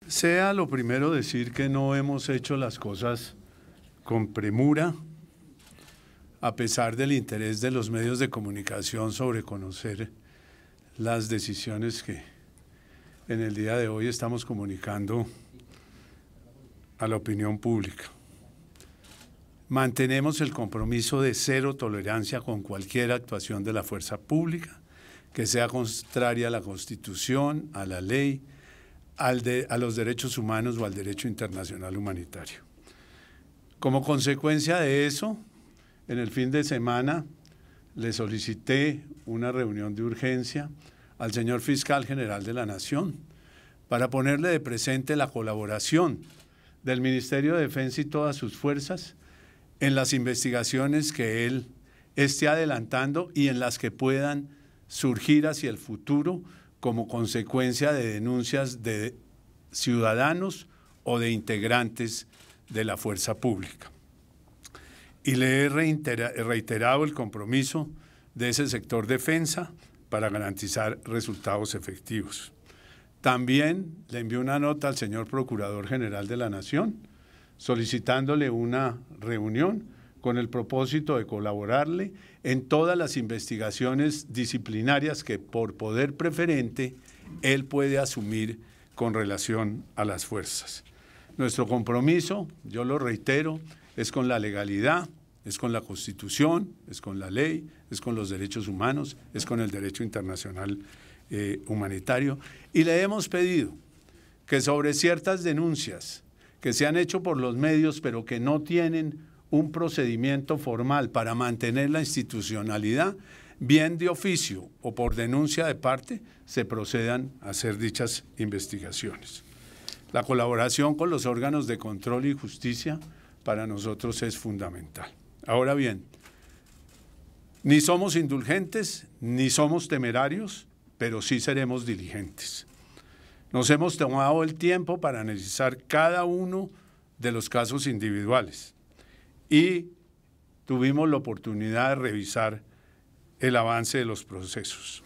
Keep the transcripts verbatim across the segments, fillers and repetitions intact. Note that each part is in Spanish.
Sea lo primero decir que no hemos hecho las cosas con premura, a pesar del interés de los medios de comunicación sobre conocer las decisiones que en el día de hoy estamos comunicando a la opinión pública. Mantenemos el compromiso de cero tolerancia con cualquier actuación de la fuerza pública que sea contraria a la Constitución, a la ley, al de, a los derechos humanos o al derecho internacional humanitario. Como consecuencia de eso, en el fin de semana le solicité una reunión de urgencia al señor Fiscal General de la Nación para ponerle de presente la colaboración del Ministerio de Defensa y todas sus fuerzas en las investigaciones que él esté adelantando y en las que puedan surgir hacia el futuro como consecuencia de denuncias de ciudadanos o de integrantes de la fuerza pública. Y le he reiterado el compromiso de ese sector defensa para garantizar resultados efectivos. También le envié una nota al señor Procurador General de la Nación solicitándole una reunión con el propósito de colaborarle en todas las investigaciones disciplinarias que por poder preferente él puede asumir con relación a las fuerzas. Nuestro compromiso, yo lo reitero, es con la legalidad, es con la Constitución, es con la ley, es con los derechos humanos, es con el derecho internacional eh, humanitario. Y le hemos pedido que sobre ciertas denuncias que se han hecho por los medios, pero que no tienen un procedimiento formal para mantener la institucionalidad, bien de oficio o por denuncia de parte, se procedan a hacer dichas investigaciones. La colaboración con los órganos de control y justicia para nosotros es fundamental. Ahora bien, ni somos indulgentes, ni somos temerarios, pero sí seremos diligentes. Nos hemos tomado el tiempo para analizar cada uno de los casos individuales y tuvimos la oportunidad de revisar el avance de los procesos.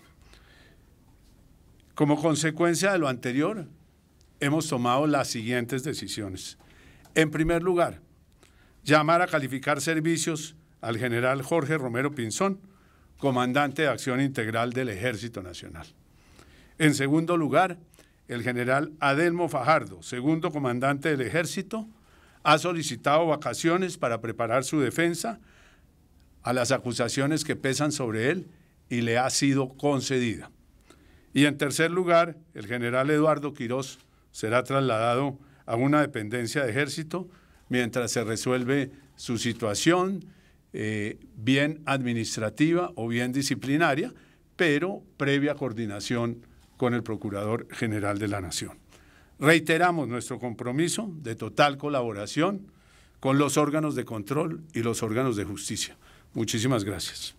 Como consecuencia de lo anterior, hemos tomado las siguientes decisiones. En primer lugar, llamar a calificar servicios al general Jorge Romero Pinzón, comandante de Acción Integral del Ejército Nacional. En segundo lugar, el general Adelmo Fajardo, segundo comandante del Ejército, ha solicitado vacaciones para preparar su defensa a las acusaciones que pesan sobre él y le ha sido concedida. Y en tercer lugar, el general Eduardo Quirós será trasladado a una dependencia de Ejército mientras se resuelve su situación, eh, bien administrativa o bien disciplinaria, pero previa coordinación con el Procurador General de la Nación. Reiteramos nuestro compromiso de total colaboración con los órganos de control y los órganos de justicia. Muchísimas gracias.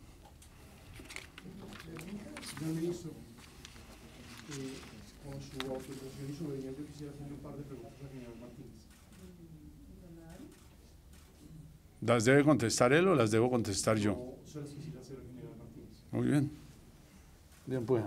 Señor ministro, eh, con su autorización y su obediencia, yo quisiera hacerle un par de preguntas al general Martínez. ¿Las debe contestar él o las debo contestar yo? No, se las quisiera hacer al general Martínez. Muy bien. Bien, pues.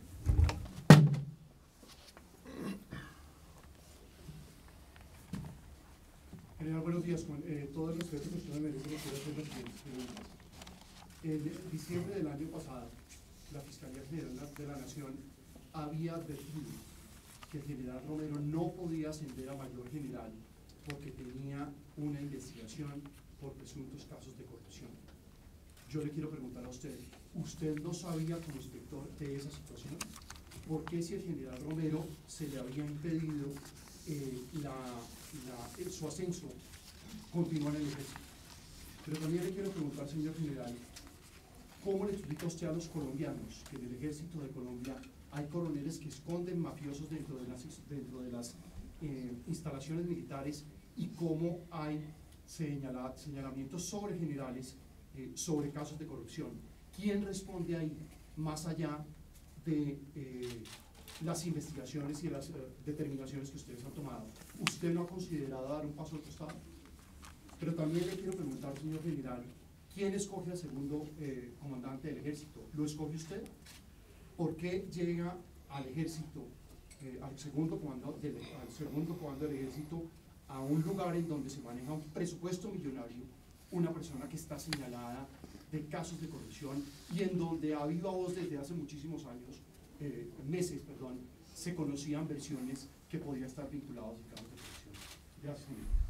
General, buenos días. Con eh, todo el respeto que usted me merece, quiero hacer las siguientes preguntas. En diciembre del año pasado, la Fiscalía General de la Nación había advertido que el general Romero no podía ascender a mayor general porque tenía una investigación por presuntos casos de corrupción. Yo le quiero preguntar a usted, ¿usted no sabía como inspector de esa situación? ¿Por qué si el general Romero se le había impedido eh, la, la, el, su ascenso, continuar en el ejército? Pero también le quiero preguntar, señor general, ¿cómo le explica usted a los colombianos que en el ejército de Colombia hay coroneles que esconden mafiosos dentro de las, dentro de las eh, instalaciones militares y cómo hay señala, señalamientos sobre generales, eh, sobre casos de corrupción? ¿Quién responde ahí, más allá de eh, las investigaciones y las eh, determinaciones que ustedes han tomado? ¿Usted no ha considerado dar un paso al costado? Pero también le quiero preguntar, señor general, ¿quién escoge al segundo eh, comandante del ejército? ¿Lo escoge usted? ¿Por qué llega al ejército eh, al, segundo comando del, al segundo comando del ejército a un lugar en donde se maneja un presupuesto millonario, una persona que está señalada de casos de corrupción y en donde a viva voz desde hace muchísimos años, eh, meses, perdón, se conocían versiones que podían estar vinculadas a casos de corrupción. Gracias.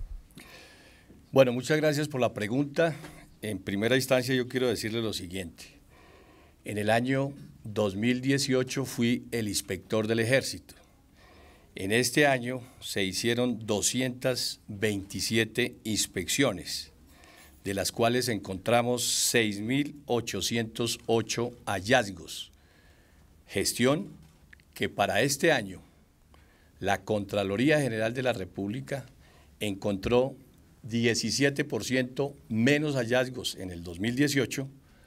Bueno, muchas gracias por la pregunta. En primera instancia yo quiero decirle lo siguiente. En el año dos mil dieciocho fui el inspector del Ejército. En este año se hicieron doscientas veintisiete inspecciones, de las cuales encontramos seis mil ochocientos ocho hallazgos. Gestión que para este año la Contraloría General de la República encontró diecisiete por ciento menos hallazgos en el dos mil dieciocho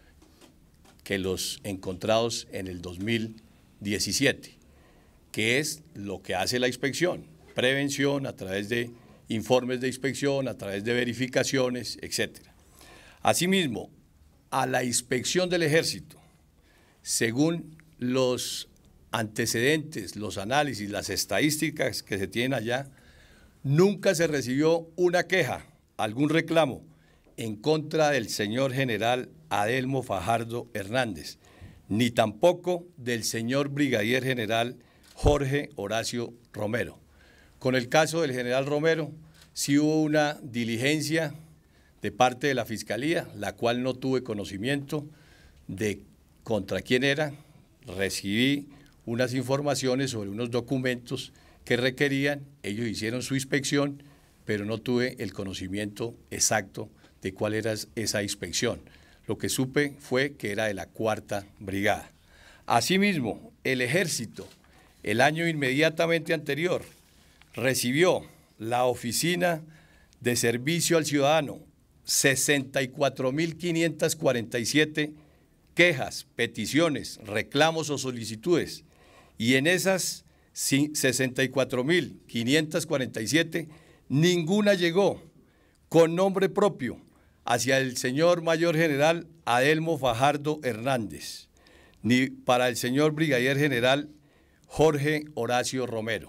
que los encontrados en el dos mil diecisiete, que es lo que hace la inspección, prevención a través de informes de inspección, a través de verificaciones, etcétera. Asimismo, a la inspección del Ejército, según los antecedentes, los análisis, las estadísticas que se tienen allá, nunca se recibió una queja, algún reclamo en contra del señor general Adelmo Fajardo Hernández, ni tampoco del señor brigadier general Jorge Horacio Romero. Con el caso del general Romero, sí hubo una diligencia de parte de la Fiscalía, la cual no tuve conocimiento de contra quién era. Recibí unas informaciones sobre unos documentos que requerían, ellos hicieron su inspección, pero no tuve el conocimiento exacto de cuál era esa inspección. Lo que supe fue que era de la Cuarta Brigada. Asimismo, el Ejército, el año inmediatamente anterior, recibió la Oficina de Servicio al Ciudadano, sesenta y cuatro mil quinientas cuarenta y siete quejas, peticiones, reclamos o solicitudes, y en esas sesenta y cuatro mil quinientas cuarenta y siete, ninguna llegó con nombre propio hacia el señor Mayor General Adelmo Fajardo Hernández, ni para el señor Brigadier General Jorge Horacio Romero.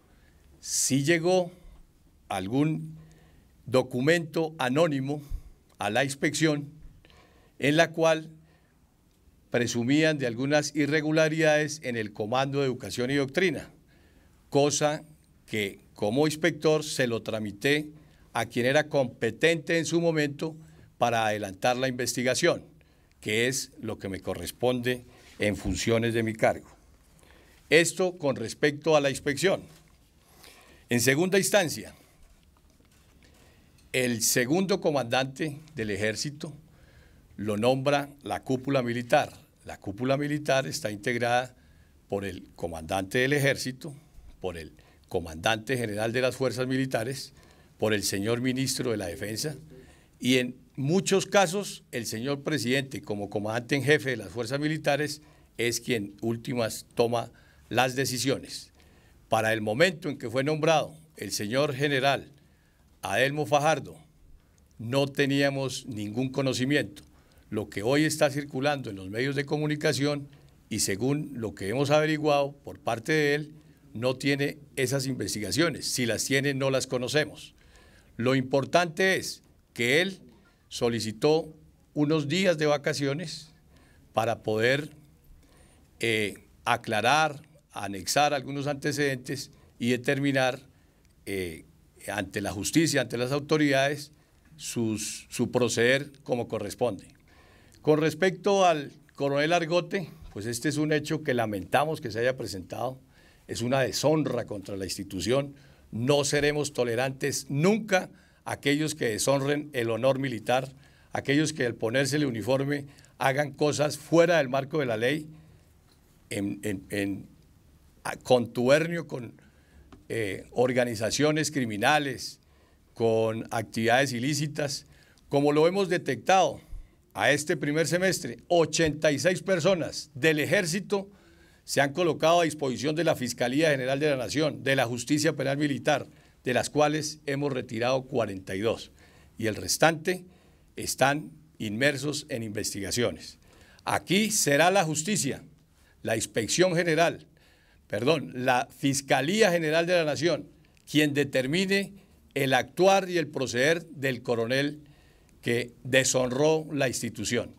Sí llegó algún documento anónimo a la inspección en la cual presumían de algunas irregularidades en el Comando de Educación y Doctrina, cosa que como inspector se lo tramité a quien era competente en su momento para adelantar la investigación, que es lo que me corresponde en funciones de mi cargo. Esto con respecto a la inspección. En segunda instancia, el segundo comandante del Ejército lo nombra la cúpula militar. La cúpula militar está integrada por el comandante del Ejército, por el comandante general de las Fuerzas Militares, por el señor ministro de la Defensa y en muchos casos el señor presidente como comandante en jefe de las Fuerzas Militares es quien últimas toma las decisiones. Para el momento en que fue nombrado el señor general Adelmo Fajardo, no teníamos ningún conocimiento. Lo que hoy está circulando en los medios de comunicación y según lo que hemos averiguado por parte de él, no tiene esas investigaciones. Si las tiene, no las conocemos. Lo importante es que él solicitó unos días de vacaciones para poder eh, aclarar, anexar algunos antecedentes y determinar eh, ante la justicia, ante las autoridades, sus, su proceder como corresponde. Con respecto al coronel Argote, pues este es un hecho que lamentamos que se haya presentado, es una deshonra contra la institución, no seremos tolerantes nunca a aquellos que deshonren el honor militar, aquellos que al ponerse el uniforme hagan cosas fuera del marco de la ley, en, en, en contubernio con eh, organizaciones criminales, con actividades ilícitas, como lo hemos detectado a este primer semestre, ochenta y seis personas del Ejército se han colocado a disposición de la Fiscalía General de la Nación, de la Justicia Penal Militar, de las cuales hemos retirado cuarenta y dos, y el restante están inmersos en investigaciones. Aquí será la justicia, la Inspección General, perdón, la Fiscalía General de la Nación, quien determine el actuar y el proceder del coronel que deshonró la institución.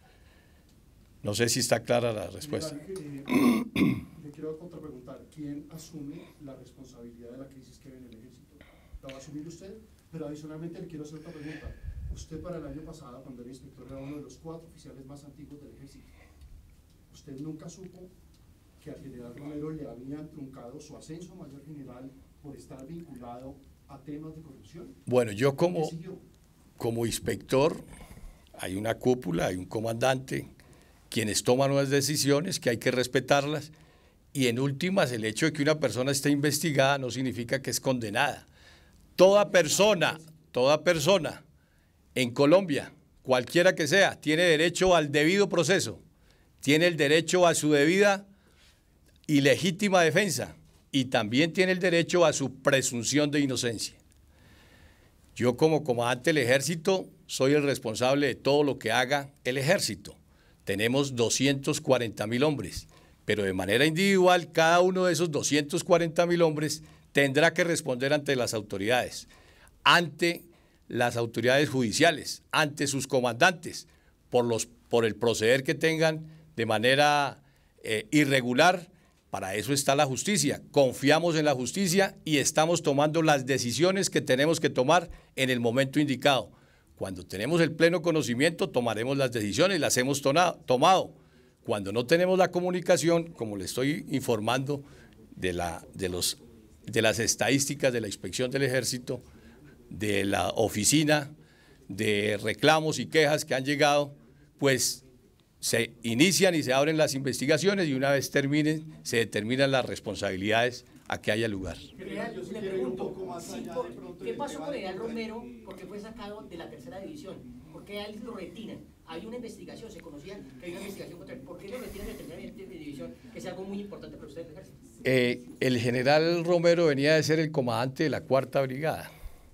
No sé si está clara la respuesta. General, eh, le quiero contrapreguntar, ¿quién asume la responsabilidad de la crisis que hay en el ejército? ¿La va a asumir usted? Pero adicionalmente le quiero hacer otra pregunta. Usted para el año pasado, cuando era inspector, era uno de los cuatro oficiales más antiguos del ejército. ¿Usted nunca supo que al general Romero le habían truncado su ascenso a mayor general por estar vinculado a temas de corrupción? Bueno, yo como, como inspector, hay una cúpula, hay un comandante, quienes toman unas decisiones que hay que respetarlas, y en últimas el hecho de que una persona esté investigada no significa que es condenada. Toda persona, toda persona en Colombia, cualquiera que sea, tiene derecho al debido proceso, tiene el derecho a su debida y legítima defensa, y también tiene el derecho a su presunción de inocencia. Yo como comandante del ejército soy el responsable de todo lo que haga el ejército. Tenemos doscientos cuarenta mil hombres, pero de manera individual cada uno de esos doscientos cuarenta mil hombres tendrá que responder ante las autoridades, ante las autoridades judiciales, ante sus comandantes, por, los, por el proceder que tengan de manera eh, irregular. Para eso está la justicia. Confiamos en la justicia y estamos tomando las decisiones que tenemos que tomar en el momento indicado. Cuando tenemos el pleno conocimiento, tomaremos las decisiones y las hemos tomado. Cuando no tenemos la comunicación, como le estoy informando de, la, de, los, de las estadísticas de la Inspección del Ejército, de la oficina, de reclamos y quejas que han llegado, pues se inician y se abren las investigaciones y una vez terminen, se determinan las responsabilidades a que haya lugar. General, yo le pregunto, sí, por, ¿qué pasó con el general Romero? ¿Por qué fue sacado de la tercera división? ¿Por qué a él lo retiran? Hay una investigación, se conocía que hay una investigación contra él. ¿Por qué lo retiran de la tercera división? Que es algo muy importante para ustedes, el ejército. Eh, el general Romero venía de ser el comandante de la cuarta brigada.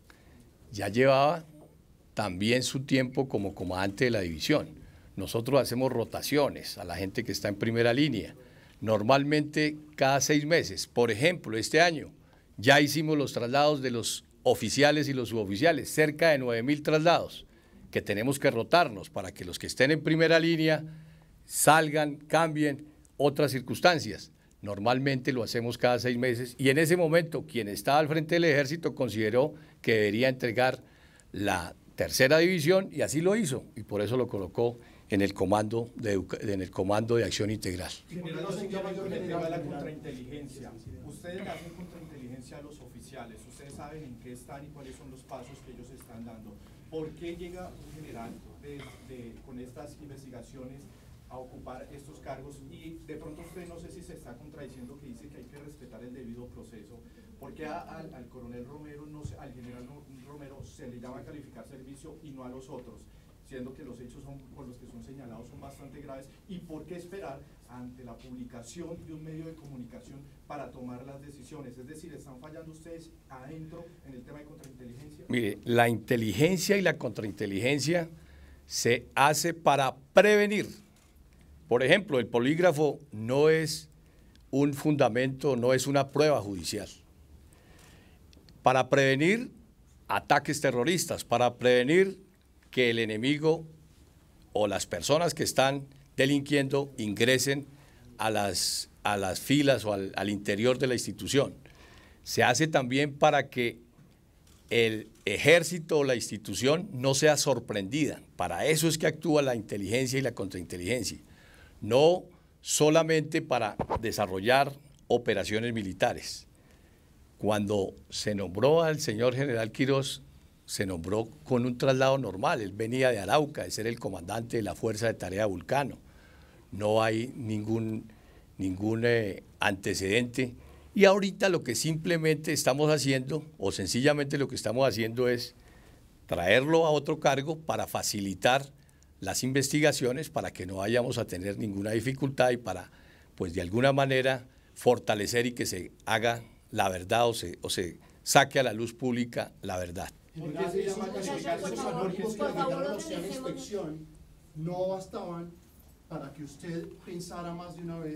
Ya llevaba también su tiempo como comandante de la división. Nosotros hacemos rotaciones a la gente que está en primera línea, normalmente cada seis meses. Por ejemplo, este año ya hicimos los traslados de los oficiales y los suboficiales, cerca de nueve mil traslados, que tenemos que rotarnos para que los que estén en primera línea salgan, cambien otras circunstancias. Normalmente lo hacemos cada seis meses y en ese momento quien estaba al frente del ejército consideró que debería entregar la tercera división y así lo hizo y por eso lo colocó en el comando de, en el comando de acción integral. General, no se llama con el tema de la contrainteligencia. Ustedes hacen contrainteligencia a los oficiales, ustedes saben en qué están y cuáles son los pasos que ellos están dando. ¿Por qué llega un general de, de, con estas investigaciones a ocupar estos cargos? Y de pronto usted no sé si se está contradiciendo que dice que hay que respetar el debido proceso. ¿Por qué a, al, al coronel Romero, no se, al general Romero se le llama a calificar servicio y no a los otros? Siendo que los hechos son, por los que son señalados son bastante graves, ¿y por qué esperar ante la publicación de un medio de comunicación para tomar las decisiones? Es decir, ¿están fallando ustedes adentro en el tema de contrainteligencia? Mire, la inteligencia y la contrainteligencia se hace para prevenir. Por ejemplo, el polígrafo no es un fundamento, no es una prueba judicial. Para prevenir ataques terroristas, para prevenir que el enemigo o las personas que están delinquiendo ingresen a las, a las filas o al, al interior de la institución. Se hace también para que el ejército o la institución no sea sorprendida. Para eso es que actúa la inteligencia y la contrainteligencia. No solamente para desarrollar operaciones militares. Cuando se nombró al señor general Quirós, se nombró con un traslado normal. Él venía de Arauca, de ser el comandante de la Fuerza de Tarea Vulcano. No hay ningún, ningún eh, antecedente. Y ahorita lo que simplemente estamos haciendo, o sencillamente lo que estamos haciendo es traerlo a otro cargo para facilitar las investigaciones, para que no vayamos a tener ninguna dificultad y para, pues de alguna manera, fortalecer y que se haga la verdad o se, o se saque a la luz pública la verdad. ¿Por qué se llama calificar esos anórquicos que llegaron a la inspección no bastaban para que usted pensara más de una vez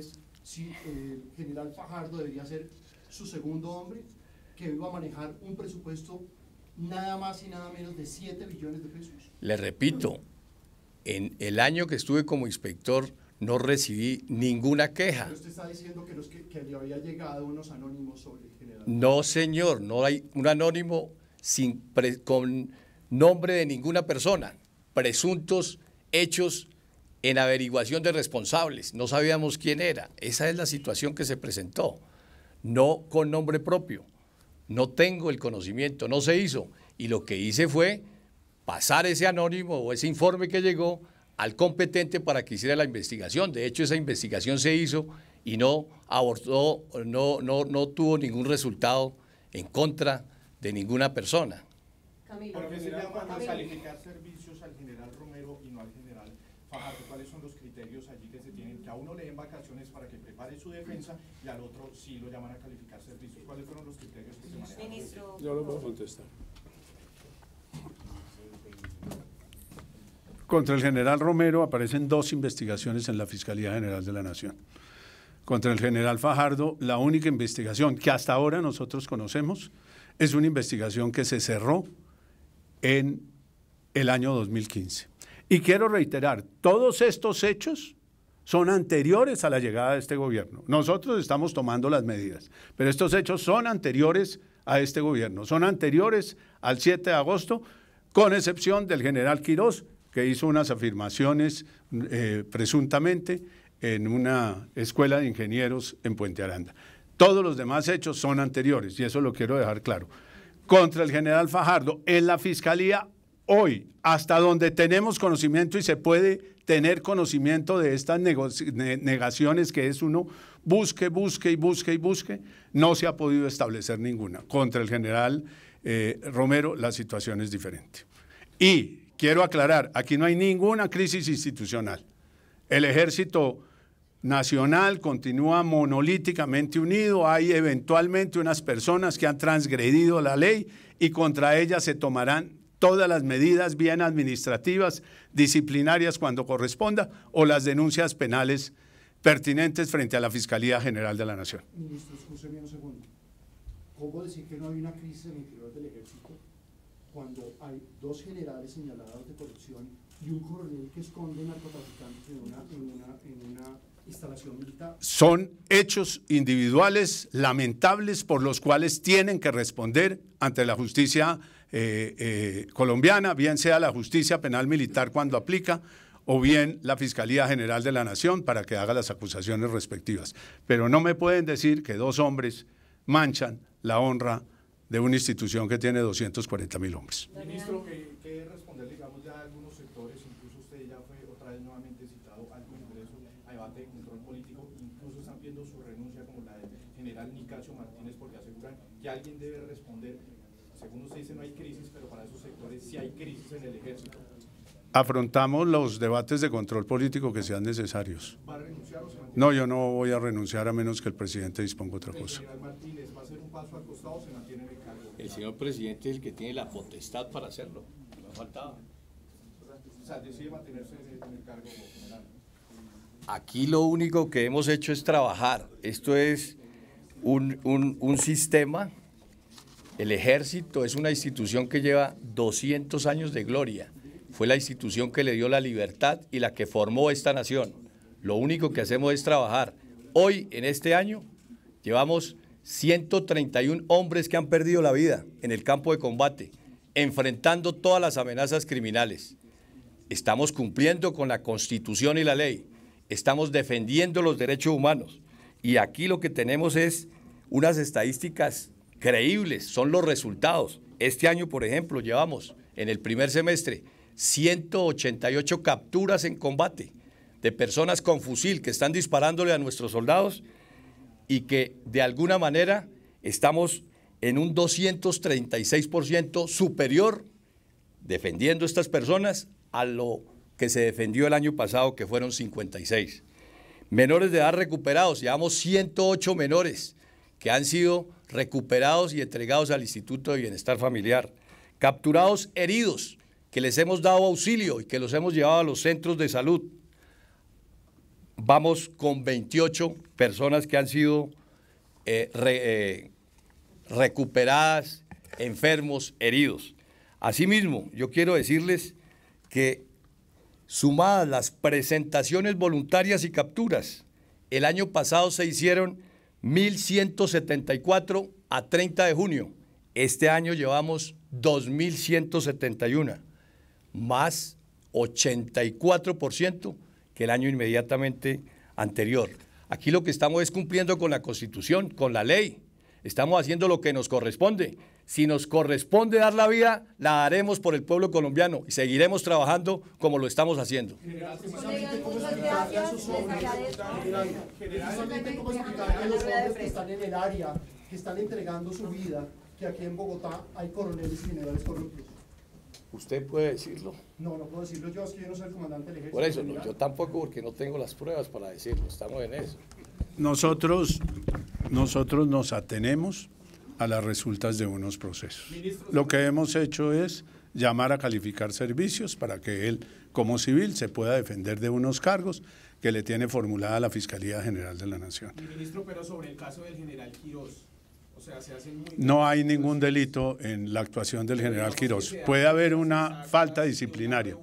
si el general Fajardo debería ser su segundo hombre, que iba a manejar un presupuesto nada más y nada menos de siete billones de pesos? Le repito, en el año que estuve como inspector no recibí ninguna queja. Pero usted está diciendo que, los que, que le había llegado unos anónimos sobre el general. No, señor, no hay un anónimo sin pre, con nombre de ninguna persona. Presuntos hechos en averiguación de responsables. No sabíamos quién era. Esa es la situación que se presentó. No con nombre propio. No tengo el conocimiento, no se hizo. Y lo que hice fue pasar ese anónimo o ese informe que llegó al competente para que hiciera la investigación. De hecho, esa investigación se hizo y no abortó, no, no, no tuvo ningún resultado en contra de ninguna persona. Camilo, ¿por qué se llama a calificar servicios al general Romero y no al general Fajardo? ¿Cuáles son los criterios allí que se tienen? Que a uno le den vacaciones para que prepare su defensa y al otro sí lo llaman a calificar servicios. ¿Cuáles fueron los criterios que se manejaron? Ministro. Yo lo puedo contestar. Contra el general Romero aparecen dos investigaciones en la Fiscalía General de la Nación. Contra el general Fajardo, la única investigación que hasta ahora nosotros conocemos es una investigación que se cerró en el año dos mil quince. Y quiero reiterar, todos estos hechos son anteriores a la llegada de este gobierno. Nosotros estamos tomando las medidas, pero estos hechos son anteriores a este gobierno, son anteriores al siete de agosto, con excepción del general Quirós, que hizo unas afirmaciones eh, presuntamente en una escuela de ingenieros en Puente Aranda. Todos los demás hechos son anteriores, y eso lo quiero dejar claro. Contra el general Fajardo, en la Fiscalía hoy, hasta donde tenemos conocimiento y se puede tener conocimiento de estas negaciones que es uno busque, busque y busque y busque, no se ha podido establecer ninguna. Contra el general eh, Romero la situación es diferente. Y quiero aclarar, aquí no hay ninguna crisis institucional. El Ejército Nacional continúa monolíticamente unido, hay eventualmente unas personas que han transgredido la ley y contra ellas se tomarán todas las medidas bien administrativas, disciplinarias cuando corresponda, o las denuncias penales pertinentes frente a la Fiscalía General de la Nación. Ministro, escúcheme un segundo. ¿Cómo decir que no hay una crisis en el interior del Ejército cuando hay dos generales señalados de corrupción y un coronel que esconde narcotraficantes en una, en una, en una instalación militar? Son hechos individuales lamentables por los cuales tienen que responder ante la justicia eh, eh, colombiana, bien sea la justicia penal militar cuando aplica o bien la Fiscalía General de la Nación para que haga las acusaciones respectivas. Pero no me pueden decir que dos hombres manchan la honra de una institución que tiene doscientos cuarenta mil hombres. Ministro, ¿qué, qué responder, digamos, ya a algunos sectores? Incluso usted ya fue otra vez nuevamente citado al Congreso a debate de control político, incluso están pidiendo su renuncia como la del general Nicasio Martínez porque aseguran que alguien debe responder. Según usted dice no hay crisis, pero para esos sectores sí hay crisis en el Ejército. Afrontamos los debates de control político que sean necesarios. ¿Va a renunciar o se mantiene? No, yo no voy a renunciar a menos que el presidente disponga otra cosa. ¿El general Martínez va a hacer un paso al costado o se mantiene en el cargo? El señor presidente es el que tiene la potestad para hacerlo. No faltaba. O sea, decide mantenerse en el cargo general. Aquí lo único que hemos hecho es trabajar. Esto es un, un, un sistema. El Ejército es una institución que lleva doscientos años de gloria. Fue la institución que le dio la libertad y la que formó esta nación. Lo único que hacemos es trabajar. Hoy, en este año, llevamos ciento treinta y un hombres que han perdido la vida en el campo de combate, enfrentando todas las amenazas criminales. Estamos cumpliendo con la Constitución y la ley. Estamos defendiendo los derechos humanos. Y aquí lo que tenemos es unas estadísticas creíbles, son los resultados. Este año, por ejemplo, llevamos en el primer semestre ciento ochenta y ocho capturas en combate de personas con fusil que están disparándole a nuestros soldados y que de alguna manera estamos en un doscientos treinta y seis por ciento superior defendiendo a estas personas a lo que se defendió el año pasado, que fueron cincuenta y seis. Menores de edad recuperados, llevamos ciento ocho menores que han sido recuperados y entregados al Instituto de Bienestar Familiar. Capturados heridos, que les hemos dado auxilio y que los hemos llevado a los centros de salud. vamos con veintiocho personas que han sido eh, re, eh, recuperadas, enfermos, heridos. Asimismo, yo quiero decirles que sumadas las presentaciones voluntarias y capturas, el año pasado se hicieron mil ciento setenta y cuatro a treinta de junio. Este año llevamos dos mil ciento setenta y uno, más ochenta y cuatro por ciento que el año inmediatamente anterior. Aquí lo que estamos es cumpliendo con la Constitución, con la ley. Estamos haciendo lo que nos corresponde. Si nos corresponde dar la vida, la daremos por el pueblo colombiano y seguiremos trabajando como lo estamos haciendo. General, precisamente cómo explicarle a esos hombres, general, precisamente cómo explicarle a los hombres que están en el área, que están entregando su vida, que aquí en Bogotá hay coroneles y generales corruptos. ¿Usted puede decirlo? No, no puedo decirlo yo, es que yo no soy el comandante del ejército. Por eso, no, yo tampoco, porque no tengo las pruebas para decirlo, estamos en eso. Nosotros, nosotros nos atenemos a las resultas de unos procesos. Lo que hemos hecho es llamar a calificar servicios para que él, como civil, se pueda defender de unos cargos que le tiene formulada la Fiscalía General de la Nación. Ministro, pero sobre el caso del general Quirós, o sea, se hacen muy... No hay ningún delito en la actuación del general Quirós. Puede haber una falta disciplinaria.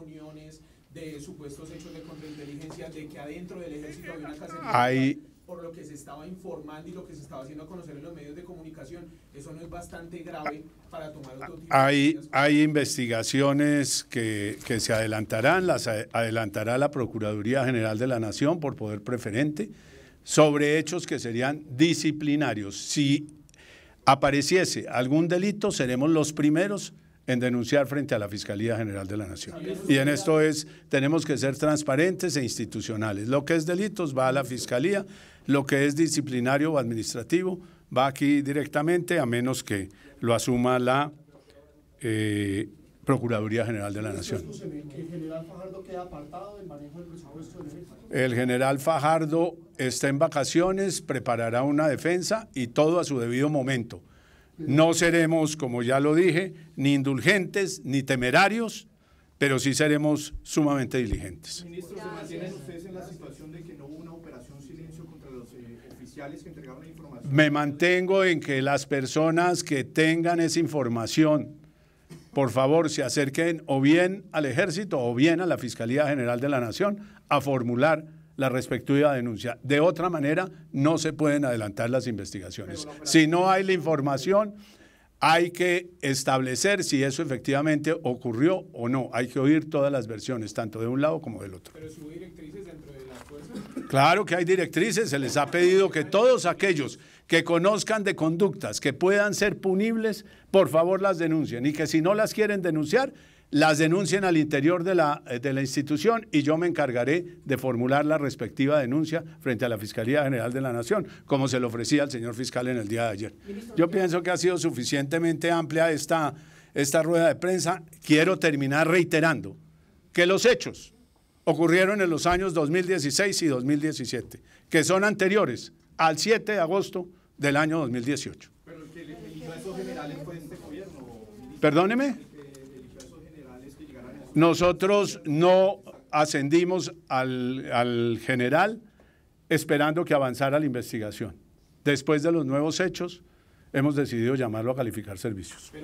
De supuestos hechos de contrainteligencia, de que adentro del ejército había una cacería. Hay... Por lo que se estaba informando y lo que se estaba haciendo a conocer en los medios de comunicación, eso no es bastante grave para tomar otro tipo hay, de medidas. Hay investigaciones que, que se adelantarán, las adelantará la Procuraduría General de la Nación por poder preferente, sobre hechos que serían disciplinarios. Si apareciese algún delito, seremos los primeros en denunciar frente a la Fiscalía General de la Nación. Y en esto es, tenemos que ser transparentes e institucionales. Lo que es delitos va a la Fiscalía, lo que es disciplinario o administrativo va aquí directamente, a menos que lo asuma la eh, Procuraduría General de la Nación. ¿El general Fajardo queda apartado del manejo del presupuesto del ejército? El general Fajardo está en vacaciones, preparará una defensa y todo a su debido momento. No seremos, como ya lo dije, ni indulgentes ni temerarios, pero sí seremos sumamente diligentes. Ministro, ¿se mantienen ustedes en la situación de que no hubo una operación silencio contra los eh, oficiales que entregaron la información? Me mantengo en que las personas que tengan esa información, por favor, se acerquen o bien al Ejército o bien a la Fiscalía General de la Nación a formular la respectiva denuncia. De otra manera, no se pueden adelantar las investigaciones. Si no hay la información, hay que establecer si eso efectivamente ocurrió o no. Hay que oír todas las versiones, tanto de un lado como del otro. ¿Pero si hubo directrices dentro de las fuerzas? Claro que hay directrices. Se les ha pedido que todos aquellos que conozcan de conductas que puedan ser punibles, por favor las denuncien. Y que si no las quieren denunciar, las denuncien al interior de la, de la institución y yo me encargaré de formular la respectiva denuncia frente a la Fiscalía General de la Nación, como se lo ofrecía al señor fiscal en el día de ayer. Yo pienso que ha sido suficientemente amplia esta, esta rueda de prensa. Quiero terminar reiterando que los hechos ocurrieron en los años dos mil dieciséis y dos mil diecisiete, que son anteriores al siete de agosto del año dos mil dieciocho. Pero el que eligió a esos generales fue este gobierno. Perdóneme. Nosotros no ascendimos al, al general esperando que avanzara la investigación. Después de los nuevos hechos, hemos decidido llamarlo a calificar servicios.